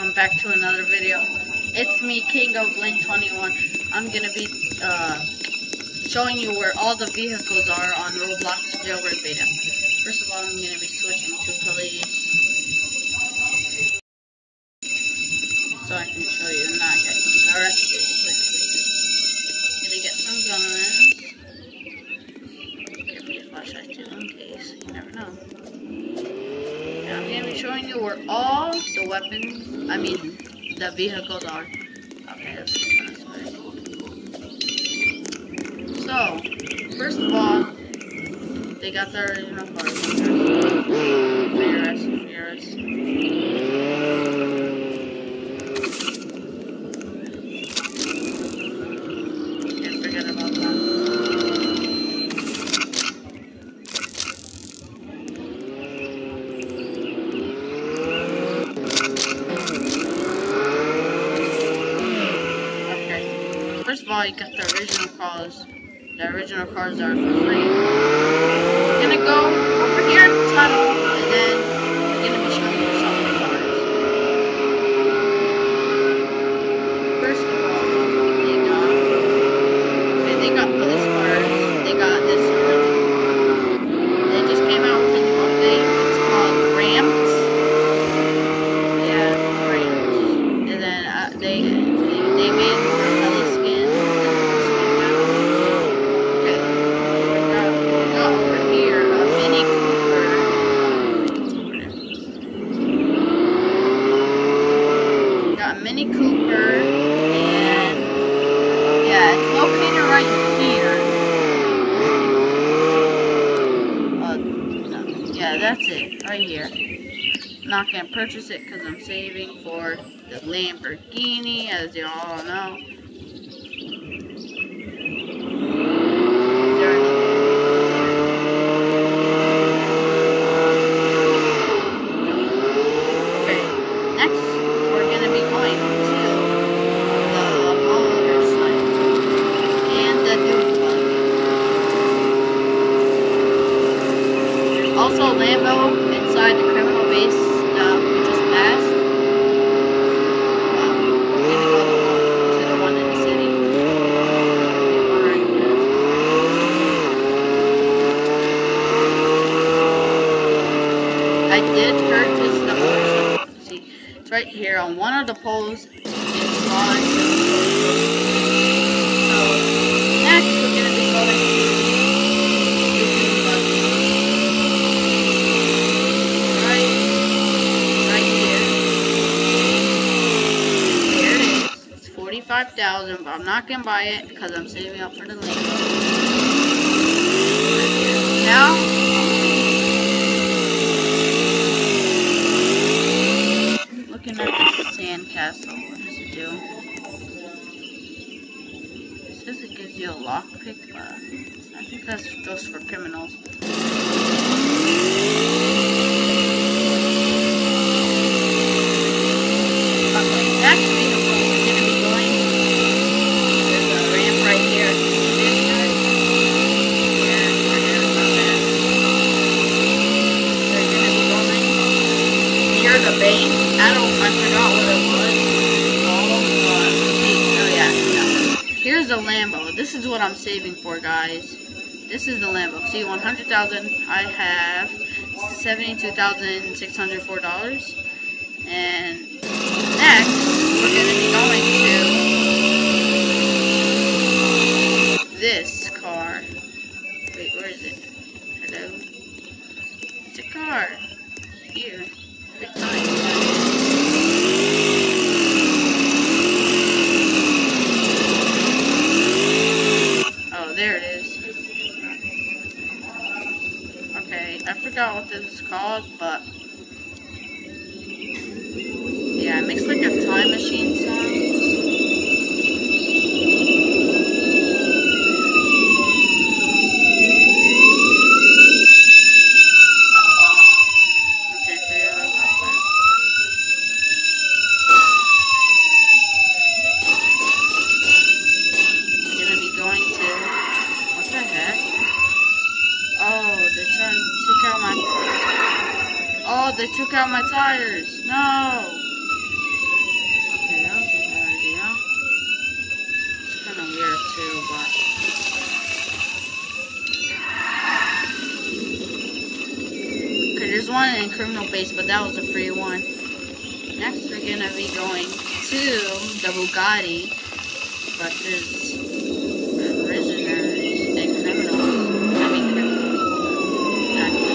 welcome back to another video. It's me, King of Blink 21. I'm gonna be showing you where all the vehicles are on Roblox Jailbreak beta. First of all, I'm gonna be switching to police so I can show you and not get arrested quickly. Gonna get some guns. Give me a flashlight too in case, you never know. I'm going to be showing you where all the weapons, the vehicles are. Okay, let's turn this way. So, first of all, they got their original cars. Furious. Can't forget about that. First of all, you got the original cars. The original cars are for free. We're gonna go over here at the tunnel, and then we're gonna be showing you some of the cars. First of all, they got police cars. They got this original. They just came out with a new update. It's called Ramps. Yeah, Ramps. And then they made Mini Cooper, and yeah, it's located right here. No, yeah, that's it, right here. I'm not gonna purchase it because I'm saving for the Lamborghini, as you all know. Also, Lambo inside the criminal base we just passed. We're gonna go to the one in the city. I did purchase the motorcycle. See, it's right here on one of the poles. It's on. So, next we're gonna be going to $5,000, but I'm not gonna buy it because I'm saving up for the Lambo. Now, looking at the sandcastle, what does it do? It says it gives you a lockpick, but I think that's just for criminals. Okay, next vehicle. The bank, I forgot what it was. Here's the Lambo. This is what I'm saving for, guys. This is the Lambo. See, 100,000. I have $72,604. And next, we're going to be going to this car. Wait, where is it? Hello? It's a car. Here. Oh, there it is. Okay, I forgot what this is called, but yeah, it makes like a time machine sound. Oh, they took out my tires. No. and criminal base, but that was a free one. Next, we're gonna be going to the Bugatti, but there's prisoners and criminals. I mean, criminals.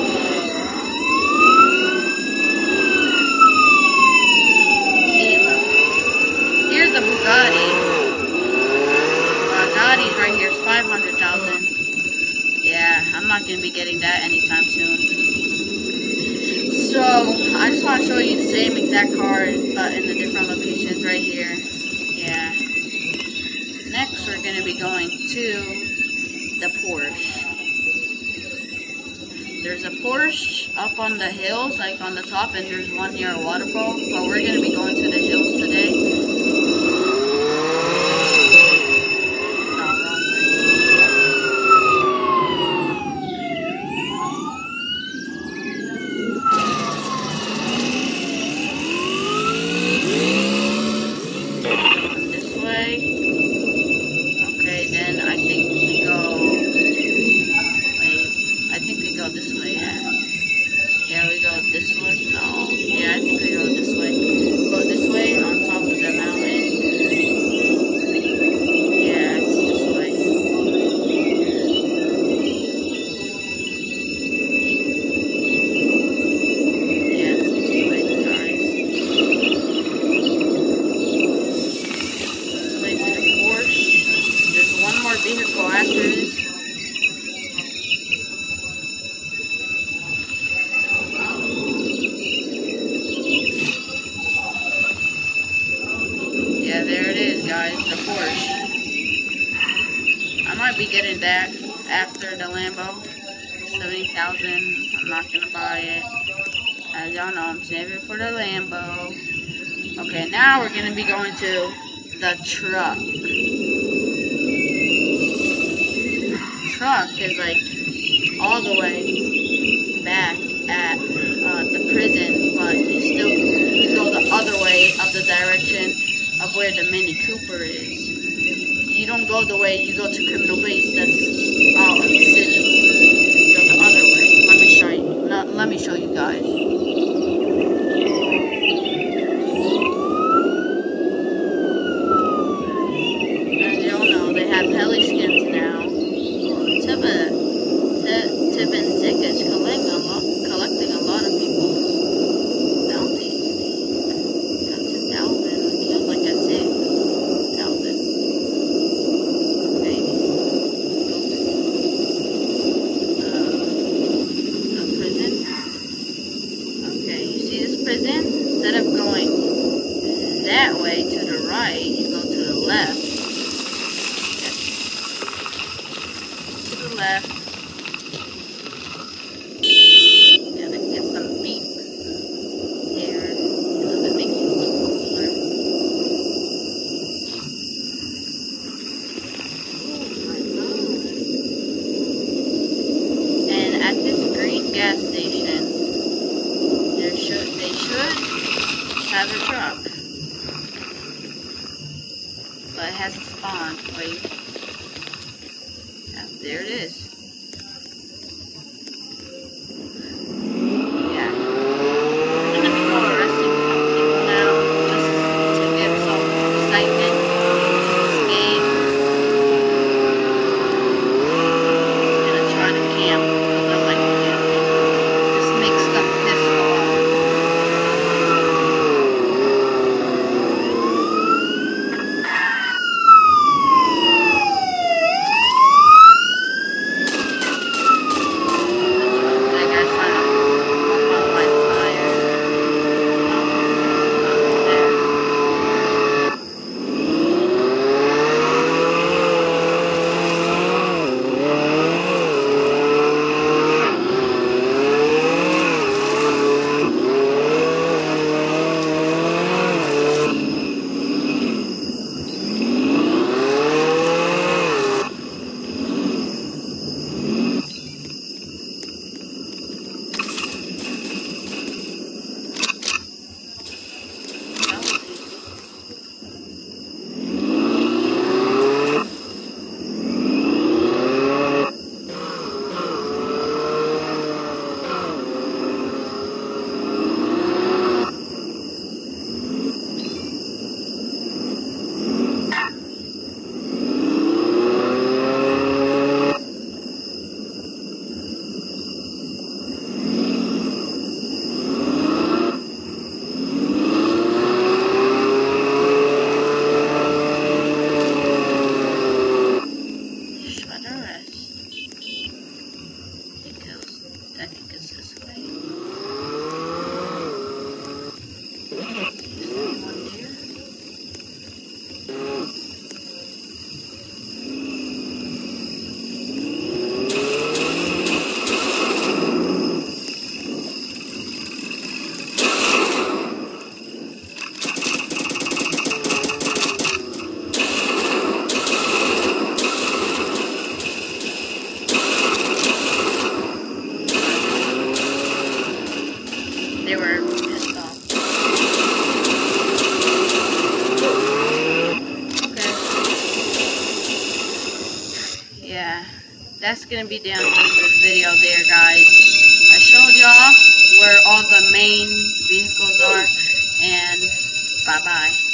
Here's the Bugatti. Bugatti's right here is 500,000. Yeah, I'm not gonna be getting that anytime soon. So, I just want to show you the same exact car, but in the different locations right here. Yeah. Next, we're going to be going to the Porsche. There's a Porsche up on the hills, like on the top, and there's one near a waterfall. But we're going to be going to the hills today. This way? No. Yeah, I think we go this way. Go this way on top of the mountain. Yeah, it's this way. Yeah, it's this way, guys. This way to the Porsche. There's one more vehicle after this. Yeah, there it is, guys, the Porsche. I might be getting that after the Lambo. 70,000. I'm not gonna buy it. As y'all know, I'm saving for the Lambo. Okay, now we're gonna be going to the truck. Truck is like all the way back at the prison, but you go the other way of the direction of where the Mini Cooper is. You don't go the way you go to criminal base. That's out of the city. You go the other way. Let me show you. Let me show you guys. As you all know, they have heli skins now. Tip and Zick is collecting a lot of people's bounties. Got 10,000 when he was like at 6,000. Okay. The prison. Okay, you see this prison? Instead of going that way to the right, you go to the left. To the left. Gotta get some beep here because it makes you look cooler. Oh my god. And at this green gas station, they should have a truck. But it hasn't spawned. Wait. Yeah, there it is. Yeah. I'm gonna be arresting people now just to get some excitement in this game. I'm gonna try to camp because I like camping. This makes them pissed off. I think it's this way. Is there one there? They were pissed off. Okay. Yeah, that's gonna be the end of the video there, guys. I showed y'all where all the main vehicles are, and bye-bye.